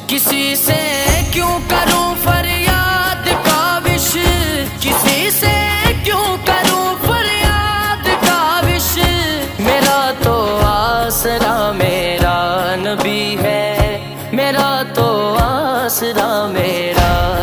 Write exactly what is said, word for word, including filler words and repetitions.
किसी से क्यों करूं फरियाद काविश, किसी से क्यों करूं फरियाद काविश। मेरा तो आसरा मेरा नबी है, मेरा तो आसरा मेरा